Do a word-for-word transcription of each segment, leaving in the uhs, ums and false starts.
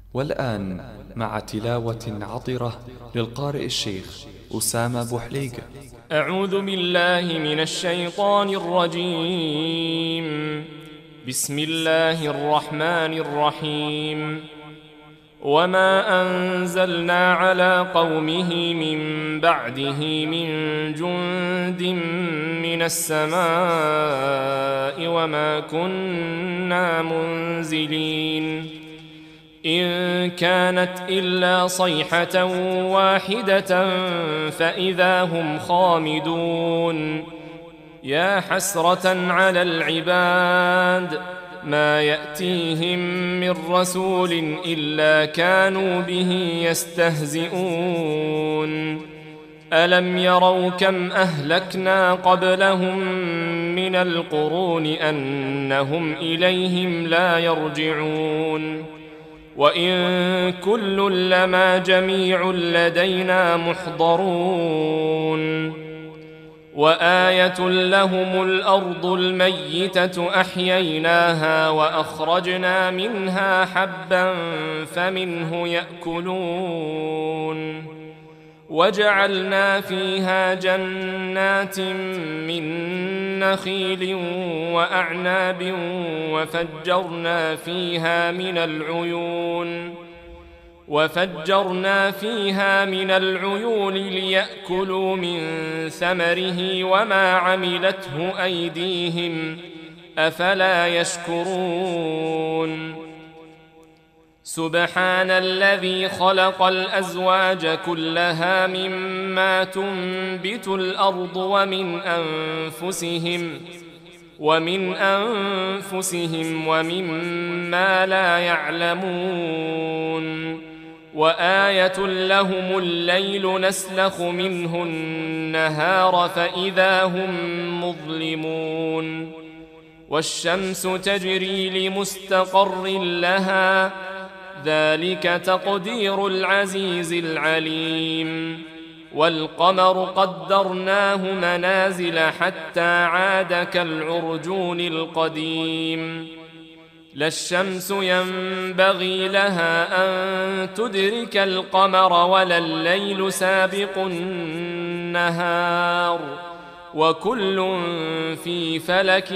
والآن مع تلاوة عطرة للقارئ الشيخ أسامة بوحليقة. أعوذ بالله من الشيطان الرجيم. بسم الله الرحمن الرحيم. وما أنزلنا على قومه من بعده من جند من السماء وما كنا منزلين إن كانت إلا صيحة واحدة فإذا هم خامدون. يا حسرة على العباد ما يأتيهم من رسول إلا كانوا به يستهزئون. ألم يروا كم أهلكنا قبلهم من القرون أنهم إليهم لا يرجعون. وإن كل لما جميع لدينا محضرون. وآية لهم الأرض الميتة أحييناها وأخرجنا منها حبا فمنه يأكلون. وجعلنا فيها جنات من نخيل وأعناب وفجرنا فيها من العيون وفجرنا فيها من العيون ليأكلوا من ثمره وما عملته أيديهم أفلا يشكرون. سبحان الذي خلق الأزواج كلها مما تنبت الأرض ومن أنفسهم ومن أنفسهم ومما لا يعلمون. وآية لهم الليل نسلخ منه النهار فإذا هم مظلمون. والشمس تجري لمستقر لها ذلك تقدير العزيز العليم. والقمر قدرناه منازل حتى عاد كالعرجون القديم. لا الشمس ينبغي لها أن تدرك القمر ولا الليل سابق النهار وكل في فلك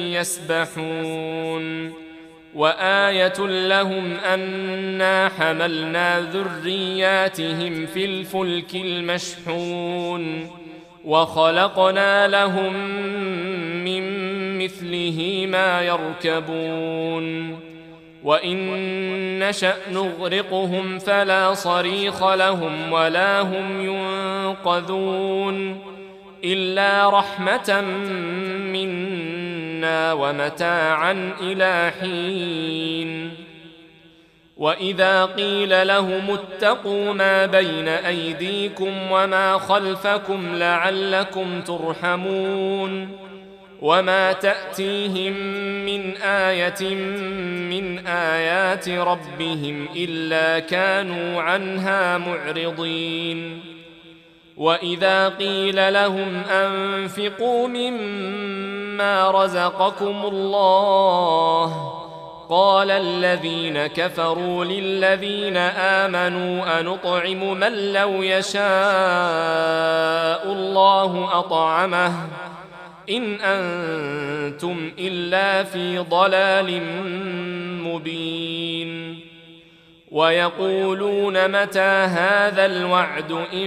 يسبحون. وآية لهم أنا حملنا ذرياتهم في الفلك المشحون وخلقنا لهم من مثله ما يركبون. وإن نشأ نغرقهم فلا صريخ لهم ولا هم ينقذون إلا رحمة منا ومتاعا إلى حين. وإذا قيل لهم اتقوا ما بين أيديكم وما خلفكم لعلكم ترحمون وما تأتيهم من آية من آيات ربهم إلا كانوا عنها معرضين. وإذا قيل لهم أنفقوا مما رزقكم الله قال الذين كفروا للذين آمنوا أنطعم من لو يشاء الله أطعمه إن أنتم إلا في ضلال مبين. ويقولون متى هذا الوعد إن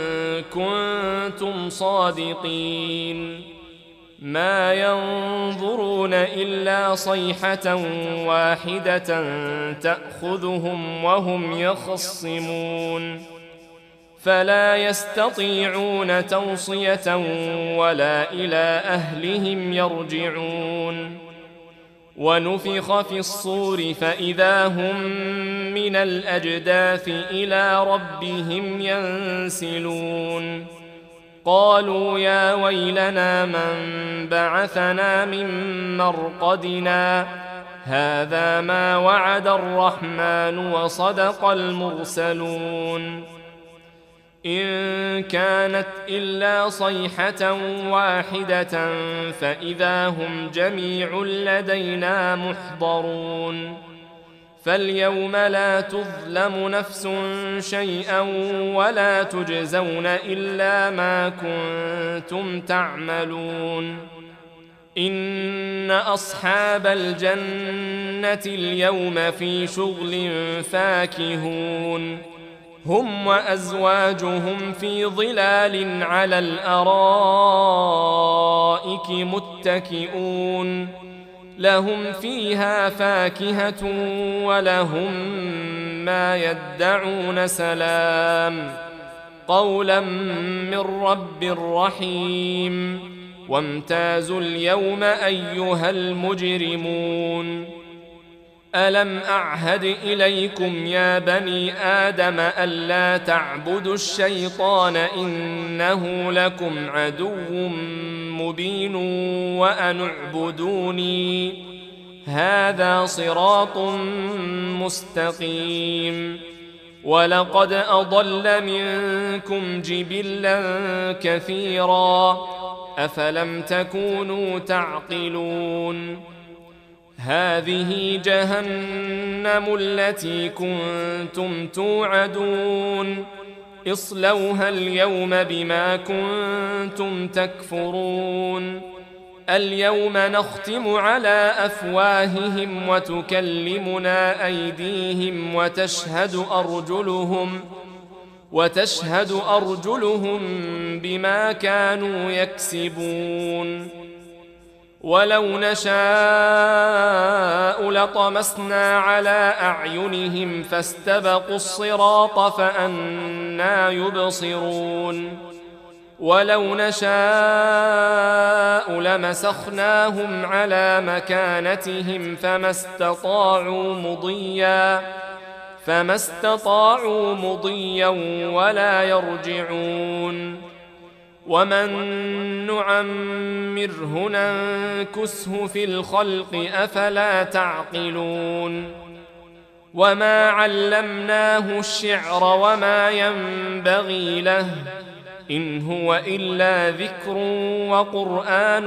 كنتم صادقين. ما ينظرون إلا صيحة واحدة تأخذهم وهم يخصمون فلا يستطيعون توصية ولا إلى أهلهم يرجعون. ونفخ في الصور فإذا هم من الأجداث إلى ربهم ينسلون. قالوا يا ويلنا من بعثنا من مرقدنا هذا ما وعد الرحمن وصدق المرسلون. إن كانت إلا صيحة واحدة فإذا هم جميع لدينا محضرون فاليوم لا تظلم نفس شيئا ولا تجزون إلا ما كنتم تعملون. إن أصحاب الجنة اليوم في شغل فاكهون، هم وأزواجهم في ظلال على الأرائك متكئون، لهم فيها فاكهة ولهم ما يدعون. سلام قولا من رب رحيم. وامتازوا اليوم أيها المجرمون. ألم أعهد إليكم يا بني آدم ألا تعبدوا الشيطان إنه لكم عدو مبين وأن اعبدوني هذا صراط مستقيم. ولقد أضل منكم جبلا كثيرا أفلم تكونوا تعقلون. هذه جهنم التي كنتم توعدون اصلوها اليوم بما كنتم تكفرون. اليوم نختم على أفواههم وتكلمنا أيديهم وتشهد أرجلهم وتشهد أرجلهم بما كانوا يكسبون. ولو نشاء لطمسنا على أعينهم فاستبقوا الصراط فأنى يبصرون. ولو نشاء لمسخناهم على مكانتهم فما استطاعوا مضيا فما استطاعوا مضيا ولا يرجعون. ومن نعمره ننكسه في الخلق أفلا تعقلون. وما علمناه الشعر وما ينبغي له إن هو إلا ذكر وقرآن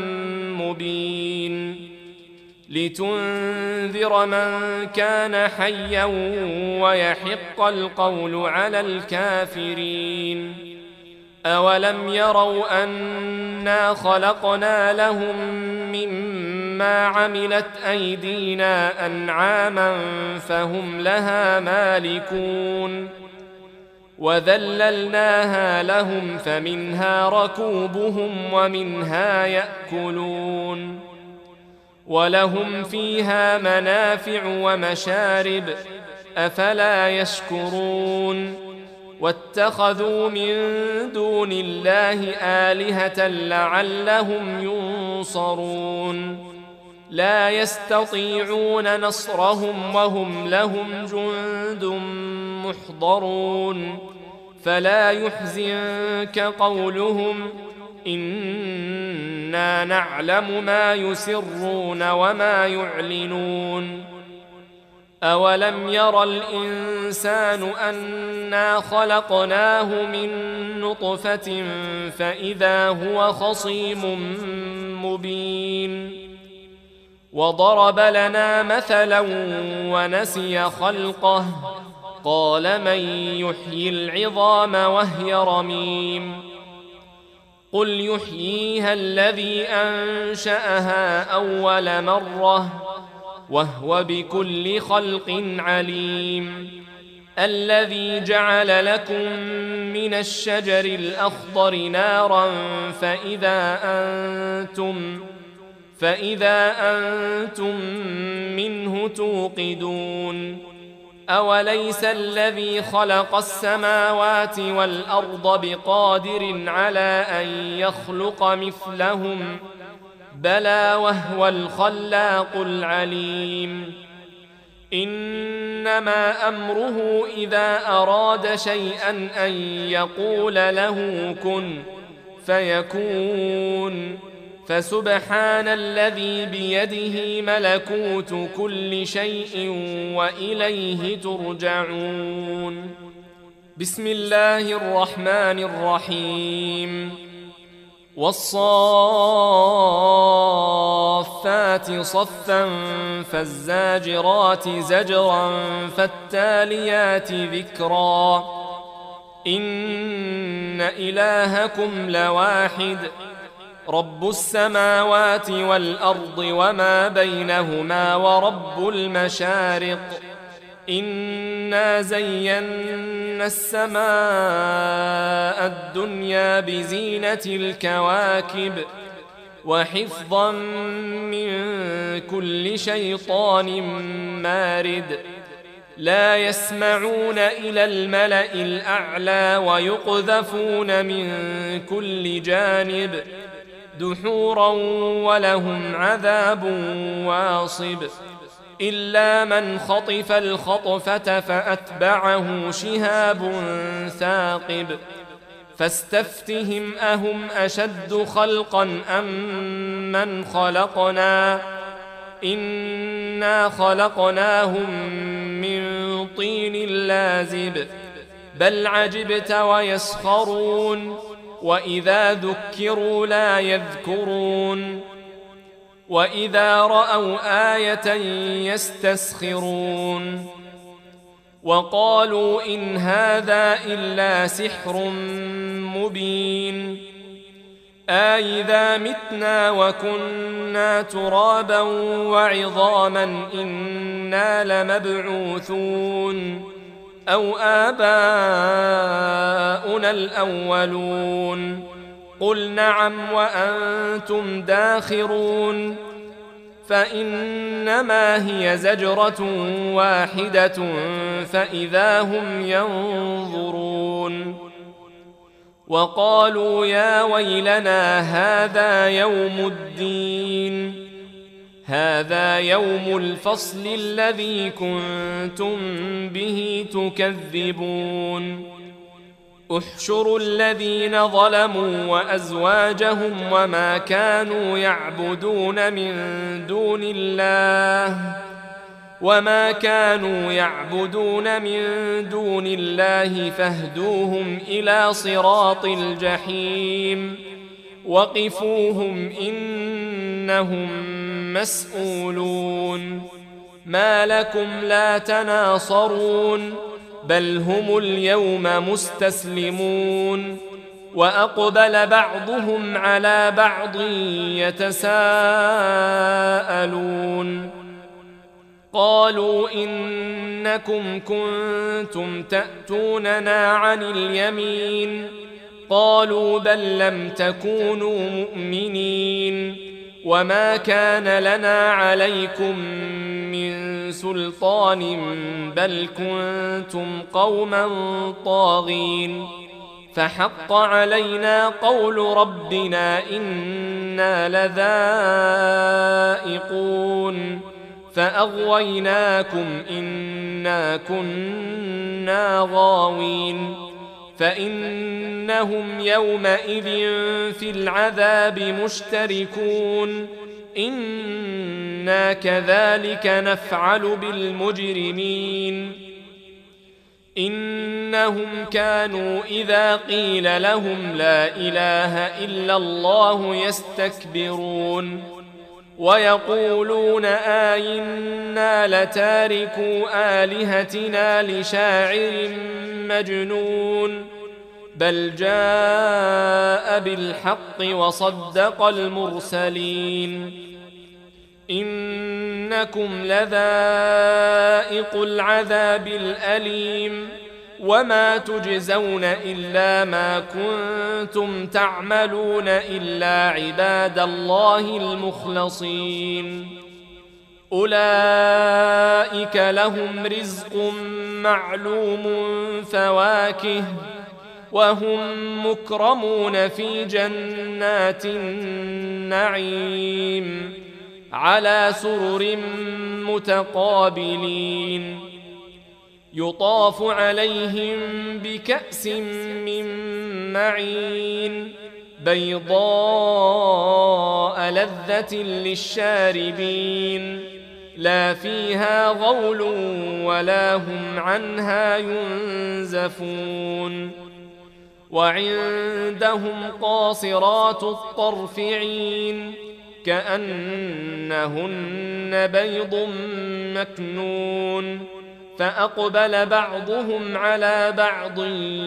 مبين لتنذر من كان حيا ويحق القول على الكافرين. أولم يروا أنا خلقنا لهم مما عملت أيدينا أنعاما فهم لها مالكون وذللناها لهم فمنها ركوبهم ومنها يأكلون ولهم فيها منافع ومشارب أفلا يشكرون. واتخذوا من دون الله آلهة لعلهم ينصرون لا يستطيعون نصرهم وهم لهم جند محضرون. فلا يحزنك قولهم إنا نعلم ما يسرون وما يعلنون. أولم ير الإنسان أنا خلقناه من نطفة فإذا هو خصيم مبين وضرب لنا مثلا ونسي خلقه قال من يحيي العظام وهي رميم قل يحييها الذي أنشأها أول مرة وهو بكل خلق عليم. الذي جعل لكم من الشجر الأخضر نارا فإذا أنتم فإذا أنتم منه توقدون. أوليس الذي خلق السماوات والأرض بقادر على أن يخلق مثلهم بلى وهو الخلاق العليم. إنما أمره إذا أراد شيئا أن يقول له كن فيكون. فسبحان الذي بيده ملكوت كل شيء وإليه ترجعون. بسم الله الرحمن الرحيم. والصافات صفا فالزاجرات زجرا فالتاليات ذكرا إن إلهكم لواحد رب السماوات والأرض وما بينهما ورب المشارق إنا زينا السماء الدنيا بزينة الكواكب وحفظا من كل شيطان مارد لا يسمعون إلى الملأ الأعلى ويقذفون من كل جانب دحورا ولهم عذاب واصب إلا من خطف الخطفة فأتبعه شهاب ثاقب فاستفتهم أهم أشد خلقا أم من خلقنا إنا خلقناهم من طين لازب بل عجبت ويسخرون وإذا ذكروا لا يذكرون وإذا رأوا آية يستسخرون وقالوا إن هذا إلا سحر مبين أإذا متنا وكنا ترابا وعظاما إنا لمبعوثون أو آباؤنا الأولون قل نعم وأنتم داخرون فإنما هي زجرة واحدة فإذا هم ينظرون وقالوا يا ويلنا هذا يوم الدين هذا يوم الفصل الذي كنتم به تكذبون احشروا الذين ظلموا وأزواجهم وما كانوا يعبدون من دون الله وما كانوا يعبدون من دون الله فاهدوهم إلى صراط الجحيم وقفوهم إنهم مسؤولون ما لكم لا تناصرون بل هم اليوم مستسلمون وأقبل بعضهم على بعض يتساءلون قالوا إنكم كنتم تأتوننا عن اليمين قالوا بل لم تكونوا مؤمنين وما كان لنا عليكم من سلطان بل كنتم قوما طاغين فحق علينا قول ربنا إنا لذائقون فأغويناكم إنا كنا غاوين فإنهم يومئذ في العذاب مشتركون إنا كذلك نفعل بالمجرمين إنهم كانوا إذا قيل لهم لا إله إلا الله يستكبرون ويقولون آئنا لتاركو آلهتنا لشاعر مجنون بل جاء بالحق وصدق المرسلين إنكم لذائق العذاب الأليم وما تجزون إلا ما كنتم تعملون إلا عباد الله المخلصين أولئك لهم رزق معلوم فواكه وهم مكرمون في جنات النعيم على سرر متقابلين يطاف عليهم بكأس من معين بيضاء لذة للشاربين لا فيها غول ولا هم عنها ينزفون وعندهم قاصرات الطرف عين كأنهن بيض مكنون فأقبل بعضهم على بعض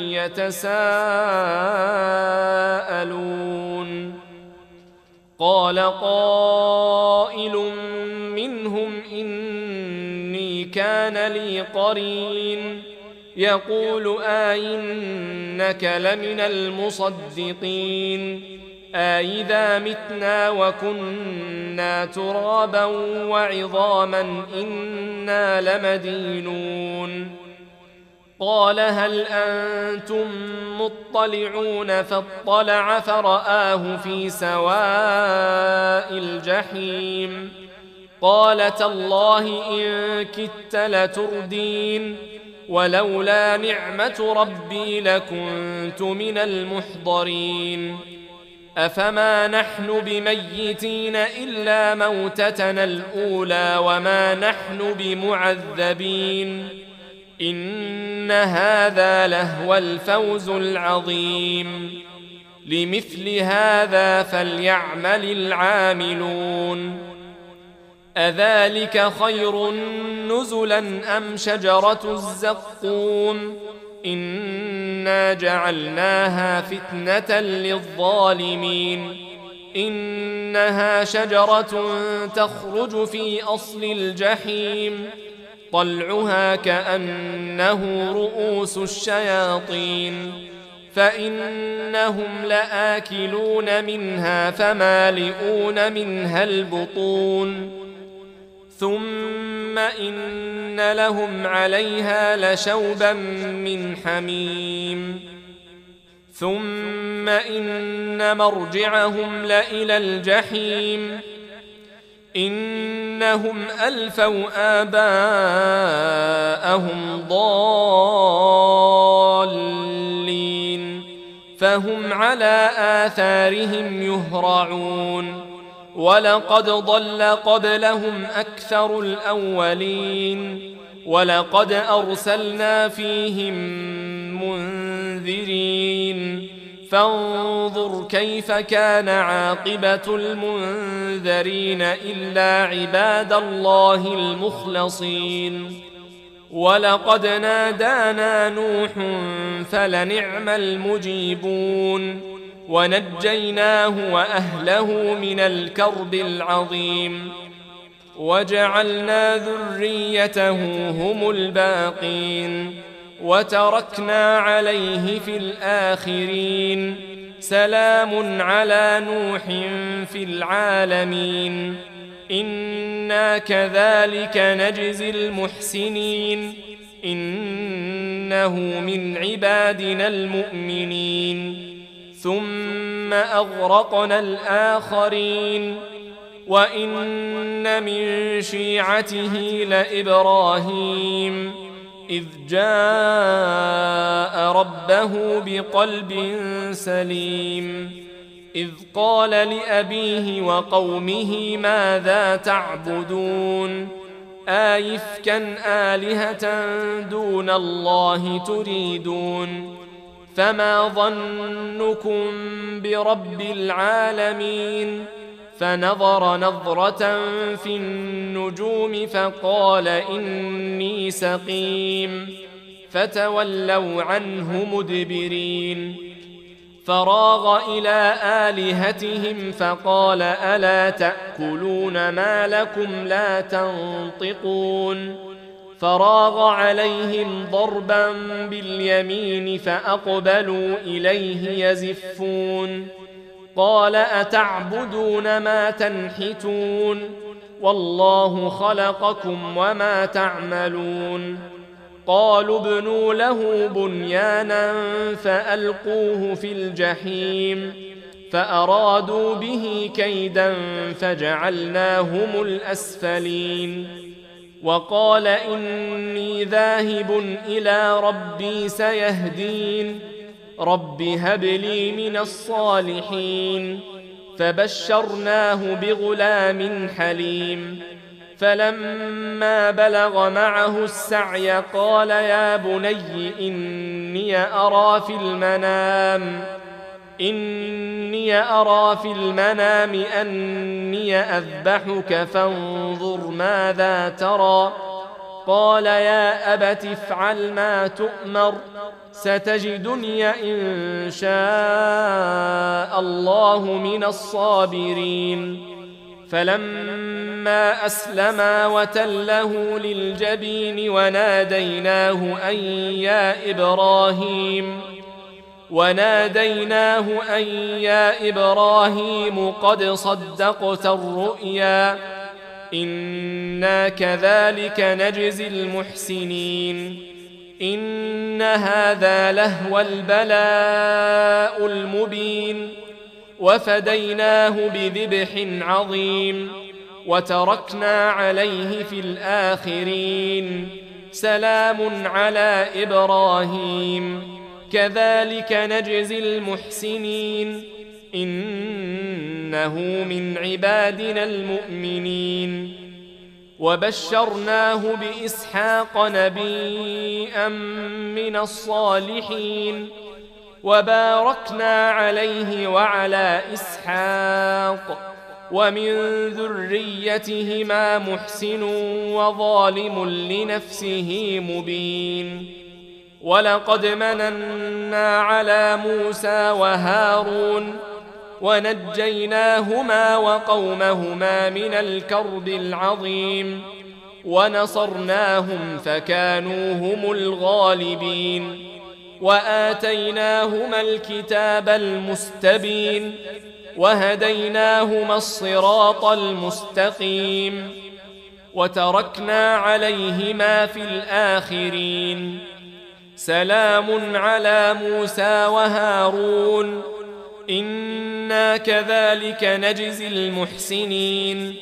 يتساءلون قال قائل منهم إني كان لي قرين يقول أئنك لمن المصدقين أئذا متنا وكنا ترابا وعظاما إنا لمدينون قال هل أنتم مطلعون فاطلع فرآه في سواء الجحيم قال تالله إن كدت لتردين ولولا نعمة ربي لكنت من المحضرين أفما نحن بميتين إلا موتتنا الأولى وما نحن بمعذبين إن هذا لهو الفوز العظيم لمثل هذا فليعمل العاملون أذلك خير نزلا أم شجرة الزقوم إنا جعلناها فتنة للظالمين إنها شجرة تخرج في أصل الجحيم طلعها كأنه رؤوس الشياطين فإنهم لآكلون منها فمالئون منها البطون ثم إن لهم عليها لشوبا من حميم ثم إن مرجعهم لإلى الجحيم إنهم ألفوا آباءهم ضالين فهم على آثارهم يهرعون ولقد ضل قبلهم أكثر الأولين ولقد أرسلنا فيهم منذرين فانظر كيف كان عاقبة المنذرين إلا عباد الله المخلصين ولقد نادانا نوح فلنعم المجيبون ونجيناه وأهله من الكرب العظيم وجعلنا ذريته هم الباقين وتركنا عليه في الآخرين سلام على نوح في العالمين إنا كذلك نجزي المحسنين إنه من عبادنا المؤمنين ثم أغرقنا الآخرين وإن من شيعته لإبراهيم إذ جاء ربه بقلب سليم إذ قال لأبيه وقومه ماذا تعبدون آيفكا آلهة دون الله تريدون فما ظنكم برب العالمين فنظر نظرة في النجوم فقال إني سقيم فتولوا عنه مدبرين فراغ إلى آلهتهم فقال ألا تأكلون ما لكم لا تنطقون فراغ عليهم ضربا باليمين فأقبلوا إليه يزفون قال أتعبدون ما تنحتون والله خلقكم وما تعملون قالوا ابنوا له بنيانا فألقوه في الجحيم فأرادوا به كيدا فجعلناهم الأسفلين وقال إني ذاهب إلى ربي سيهدين رب هب لي من الصالحين فبشرناه بغلام حليم فلما بلغ معه السعي قال يا بني إني أرى في المنام إني أرى في المنام أني أذبحك فانظر ماذا ترى. قال يا أبت افعل ما تؤمر ستجدني إن شاء الله من الصابرين. فلما أسلما وتله للجبين وناديناه أن يا إبراهيم وناديناه أن يا إبراهيم قد صدقت الرؤيا إنا كذلك نجزي المحسنين إن هذا لهو البلاء المبين وفديناه بذبح عظيم وتركنا عليه في الآخرين سلام على إبراهيم كذلك نجزي المحسنين إنه من عبادنا المؤمنين. وبشرناه بإسحاق نبيا من الصالحين وباركنا عليه وعلى إسحاق ومن ذريتهما محسن وظالم لنفسه مبين. ولقد مننا على موسى وهارون ونجيناهما وقومهما من الكرب العظيم ونصرناهم فكانوا هم الغالبين وآتيناهما الكتاب المستبين وهديناهما الصراط المستقيم وتركنا عليهما في الآخرين سلام على موسى وهارون إنا كذلك نجزي المحسنين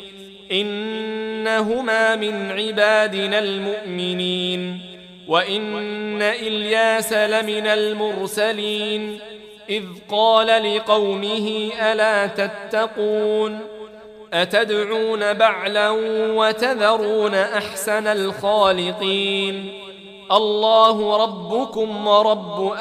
إنهما من عبادنا المؤمنين. وإن إلياس لمن المرسلين إذ قال لقومه ألا تتقون أتدعون بعلا وتذرون أحسن الخالقين الله ربكم ورب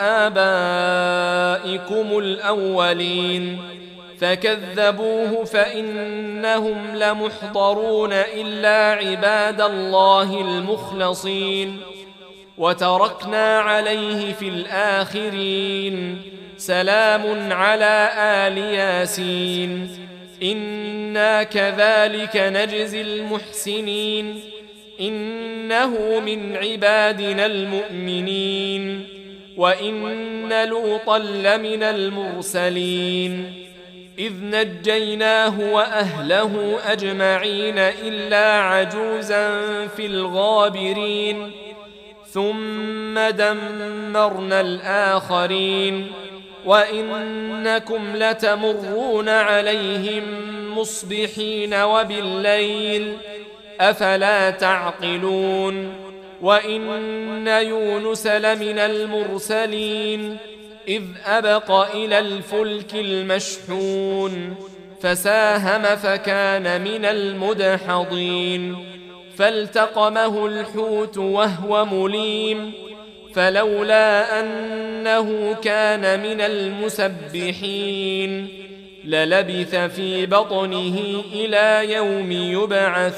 آبائكم الأولين. فكذبوه فإنهم لمحضرون إلا عباد الله المخلصين وتركنا عليه في الآخرين سلام على آل ياسين إنا كذلك نجزي المحسنين إنه من عبادنا المؤمنين. وإن لوطا لمن المرسلين إذ نجيناه وأهله أجمعين إلا عجوزا في الغابرين ثم دمرنا الآخرين وإنكم لتمرون عليهم مصبحين وبالليل أفلا تعقلون. وإن يونس لمن المرسلين إذ أبق إلى الفلك المشحون فساهم فكان من المدحضين فالتقمه الحوت وهو مليم فلولا أنه كان من المسبحين للبث في بطنه إلى يوم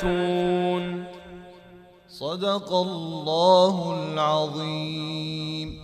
يبعثون. صدق الله العظيم.